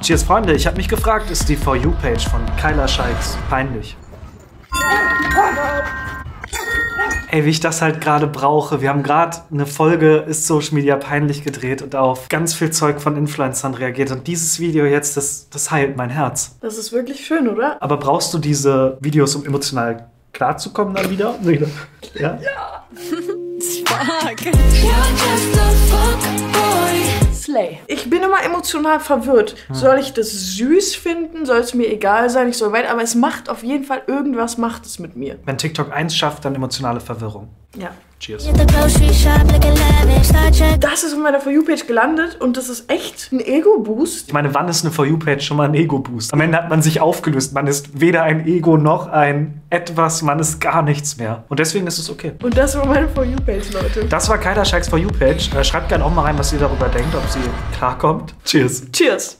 Cheers, Freunde, ich habe mich gefragt, ist die For You-Page von Kyla Scheiks peinlich? Ey, wie ich das halt gerade brauche. Wir haben gerade eine Folge Ist Social Media peinlich gedreht und auf ganz viel Zeug von Influencern reagiert. Und dieses Video jetzt, das heilt mein Herz. Das ist wirklich schön, oder? Aber brauchst du diese Videos, um emotional klarzukommen dann wieder? Ja? Ja. Slay. Ich bin immer emotional verwirrt. Soll ich das süß finden? Soll es mir egal sein? Ich soll weiter. Aber es macht auf jeden Fall irgendwas, macht es mit mir. Wenn TikTok eins schafft, dann emotionale Verwirrung. Ja. Cheers. Das ist in meiner For You-Page gelandet und das ist echt ein Ego-Boost. Ich meine, wann ist eine For You-Page schon mal ein Ego-Boost? Am Ende hat man sich aufgelöst. Man ist weder ein Ego noch ein etwas, man ist gar nichts mehr. Und deswegen ist es okay. Und das war meine For You-Page, Leute. Das war Kyla Scheiks For You-Page. Schreibt gerne auch mal rein, was ihr darüber denkt, ob sie klarkommt. Cheers. Cheers.